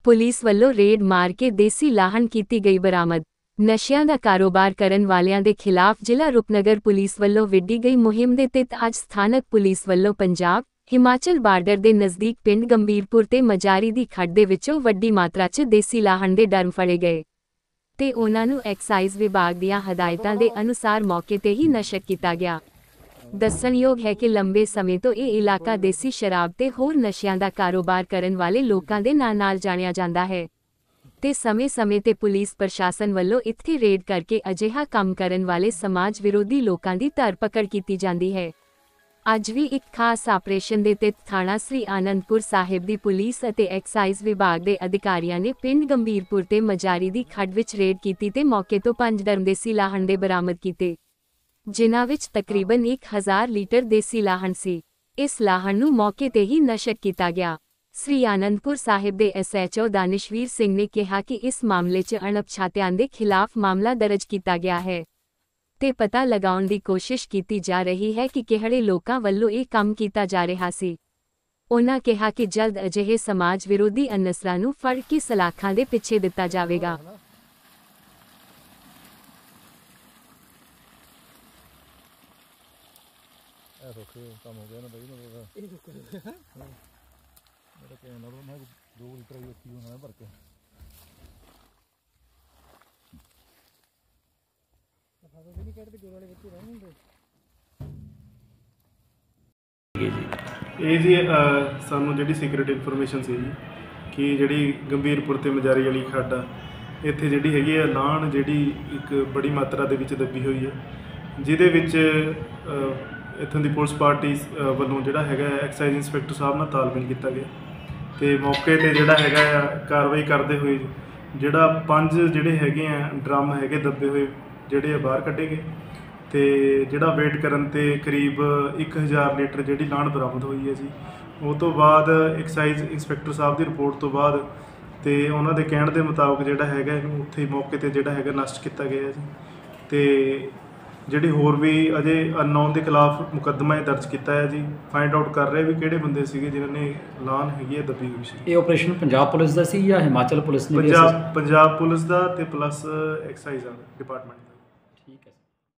Police ਵੱਲੋਂ raid ਮਾਰ ਕੇ ਦੇਸੀ ਲਾਹਣ ਕੀਤੀ ਗਈ ਬਰਾਮਦ। ਨਸ਼ਿਆਂ ਦਾ ਕਾਰੋਬਾਰ ਕਰਨ ਵਾਲਿਆਂ ਦੇ ਖਿਲਾਫ ਜ਼ਿਲ੍ਹਾ ਰੂਪਨਗਰ ਪੁਲਿਸ ਵੱਲੋਂ ਵਿੱਢੀ ਗਈ ਮੁਹਿੰਮ ਦੇ ਤਹਿਤ ਅੱਜ ਸਥਾਨਕ ਪੁਲਿਸ ਵੱਲੋਂ ਪੰਜਾਬ ਹਿਮਾਚਲ ਬਾਰਡਰ ਦੇ ਨਜ਼ਦੀਕ ਪਿੰਡ ਗੰਭੀਰਪੁਰ ਤੇ ਮਜਾਰੀ ਦੀ ਖੱਡ ਦੇ ਵਿੱਚੋਂ ਵੱਡੀ ਮਾਤਰਾ 'ਚ ਦੇਸੀ ਲਾਹਣ ਦੇ ਡਰਮ ਫੜੇ ਗਏ ਤੇ ਉਨ੍ਹਾਂ ਨੂੰ ਐਕਸਾਈਜ਼ ਵਿਭਾਗ ਦੀਆਂ ਹਦਾਇਤਾਂ ਦੇ ਅਨੁਸਾਰ ਮੌਕੇ ਤੇ ਹੀ ਨਸ਼ਟ ਕੀਤਾ ਗਿਆ। ਦੱਸਣਯੋਗ ਹੈ ਕਿ ਲੰਬੇ ਸਮੇਂ ਤੋਂ ਇਹ ਇਲਾਕਾ ਦੇਸੀ ਸ਼ਰਾਬ ਤੇ ਹੋਰ ਨਸ਼ਿਆਂ ਦਾ ਕਾਰੋਬਾਰ ਕਰਨ ਵਾਲੇ ਲੋਕਾਂ ਦੇ ਨਾਂ ਨਾਲ ਜਾਣਿਆ ਜਾਂਦਾ ਹੈ ਤੇ ਸਮੇਂ-ਸਮੇਂ ਤੇ ਪੁਲਿਸ ਪ੍ਰਸ਼ਾਸਨ ਵੱਲੋਂ ਇੱਥੇ ਰੇਡ ਕਰਕੇ ਅਜਿਹਾ ਕੰਮ ਕਰਨ ਵਾਲੇ ਸਮਾਜ ਵਿਰੋਧੀ ਲੋਕਾਂ ਦੀ ਧਰਪਕੜ ਕੀਤੀ ਜਾਂਦੀ ਹੈ। ਅੱਜ ਵੀ ਇੱਕ ਖਾਸ ਆਪਰੇਸ਼ਨ ਦੇ ਤਹਿਤ ਥਾਣਾ ਸ੍ਰੀ ਆਨੰਦਪੁਰ ਸਾਹਿਬ ਦੀ ਪੁਲਿਸ ਅਤੇ ਐਕਸਾਈਜ਼ ਵਿਭਾਗ ਦੇ ਅਧਿਕਾਰੀਆਂ ਨੇ ਪਿੰਡ ਗੰਭੀਰਪੁਰ ਤੇ ਮਜਾਰੀ ਦੀ ਖੱਡ ਵਿੱਚ ਰੇਡ ਕੀਤੀ ਤੇ ਮੌਕੇ ਤੋਂ 5 ਡਰਮ ਦੇਸੀ ਲਾਹਣ ਦੇ ਬਰਾਮਦ ਕੀਤੇ, ਜਿਨ੍ਹਾਂ ਵਿੱਚ ਤਕਰੀਬਨ 1000 ਲੀਟਰ ਦੇਸੀ ਲਾਹਣ ਸੀ। ਇਸ ਲਾਹਣ ਨੂੰ ਮੌਕੇ ਤੇ ਹੀ ਨਸ਼ਟ ਕੀਤਾ ਗਿਆ। ਸ੍ਰੀ ਆਨੰਦਪੁਰ ਸਾਹਿਬ ਦੇ SHO ਦਾਨਿਸ਼ਵੀਰ ਸਿੰਘ ਨੇ ਕਿਹਾ ਕਿ ਇਸ ਮਾਮਲੇ 'ਚ ਅਣਪਛਾਤਿਆਂ ਦੇ ਖਿਲਾਫ ਮਾਮਲਾ ਦਰਜ ਕੀਤਾ ਗਿਆ ਹੈ ਤੇ ਪਤਾ ਲਗਾਉਣ ਦੀ ਕੋਸ਼ਿਸ਼ ਕੀਤੀ ਜਾ ਰਹੀ ਹੈ ਕਿ ਕਿਹੜੇ ਲੋਕਾਂ ਵੱਲੋਂ ਇਹ ਕੰਮ ਕੀਤਾ ਜਾ ਰਿਹਾ ਸੀ। ਉਨ੍ਹਾਂ ਕਿਹਾ ਕਿ ਜਲਦ ਅਜਿਹੇ ਸਮਾਜ ਵਿਰੋਧੀ ਅਨਸਰਾਂ ਨੂੰ ਫੜ ਕੇ ਸਲਾਖਾਂ ਦੇ ਪਿੱਛੇ ਦਿੱਤਾ ਜਾਵੇਗਾ। ਕੰਮ ਹੋ ਗਿਆ ਨਾ ਬਈ ਮੇਰਾ ਕਹਿਣਾ ਮੈਂ 2 ਲੀਟਰ ਹੀ ਉੱਤੀ ਹੋਣਾ ਭਰ ਕੇ ਇਹ ਜੀ ਸਾਨੂੰ ਜਿਹੜੀ ਸੀਕ੍ਰੇਟ ਇਨਫੋਰਮੇਸ਼ਨ ਸੀ ਜੀ ਕਿ ਜਿਹੜੀ ਗੰਭੀਰਪੁਰ ਤੇ ਮਜਾਰੀ ਵਾਲੀ ਖੱਡ ਆ ਇੱਥੇ ਜਿਹੜੀ ਹੈਗੀ ਆ ਲਾਹਣ ਜਿਹੜੀ ਇੱਕ ਬੜੀ ਮਾਤਰਾ ਦੇ ਵਿੱਚ ਦੱਬੀ ਹੋਈ ਹੈ, ਜਿਹਦੇ ਵਿੱਚ ਇੱਥੋਂ ਦੀ ਪੁਲਿਸ ਪਾਰਟੀ ਵੱਲੋਂ ਜਿਹੜਾ ਹੈਗਾ ਐਕਸਾਈਜ਼ ਇੰਸਪੈਕਟਰ ਸਾਹਿਬ ਨਾਲ ਤਾਲਮੇਲ ਕੀਤਾ ਗਿਆ ਤੇ ਮੌਕੇ ਤੇ ਜਿਹੜਾ ਹੈਗਾ ਆ ਕਾਰਵਾਈ ਕਰਦੇ ਹੋਏ ਜਿਹੜਾ 5 ਜਿਹੜੇ ਹੈਗੇ ਆ ਡਰਮ ਹੈਗੇ ਦੱਬੇ ਹੋਏ ਜਿਹੜੇ ਬਾਹਰ ਕੱਢੇ ਗਏ ਤੇ ਜਿਹੜਾ ਵੇਟ ਕਰਨ ਤੇ ਕਰੀਬ 1000 ਲੀਟਰ ਜਿਹੜੀ ਲਾਹਣ ਬਰਾਮਦ ਹੋਈ ਹੈ ਜੀ। ਉਹ ਤੋਂ ਬਾਅਦ ਐਕਸਾਈਜ਼ ਇੰਸਪੈਕਟਰ ਸਾਹਿਬ ਦੀ ਰਿਪੋਰਟ ਤੋਂ ਬਾਅਦ ਤੇ ਉਹਨਾਂ ਦੇ ਕਹਿਣ ਦੇ ਮੁਤਾਬਕ ਜਿਹੜਾ ਹੈਗਾ ਇਹਨੂੰ ਉੱਥੇ ਮੌਕੇ ਤੇ ਜਿਹੜਾ ਹੈਗਾ ਨਸ਼ਟ ਕੀਤਾ ਗਿਆ ਜੀ ਤੇ ਜਿਹੜੇ ਹੋਰ ਵੀ ਅਜੇ ਅਨਨੋਨ ਦੇ ਖਿਲਾਫ ਮੁਕੱਦਮਾ ਦਰਜ ਕੀਤਾ ਹੈ ਜੀ। ਫਾਈਂਡ ਆਊਟ ਕਰ ਰਹੇ ਵੀ ਕਿਹੜੇ ਬੰਦੇ ਸੀਗੇ ਜਿਨ੍ਹਾਂ ਨੇ ਲਾਹਣ ਹੈਗੀ ਹੈ ਦੱਬੀ ਹੋਈ ਸੀ। ਇਹ ਆਪਰੇਸ਼ਨ ਪੰਜਾਬ ਪੁਲਿਸ ਦਾ ਸੀ ਜਾਂ ਹਿਮਾਚਲ ਪੁਲਿਸ ਨੇ? ਪੰਜਾਬ ਪੁਲਿਸ ਦਾ ਤੇ ਪਲੱਸ ਐਕਸਾਈਜ਼ ਡਿਪਾਰਟਮੈਂਟ ਦਾ।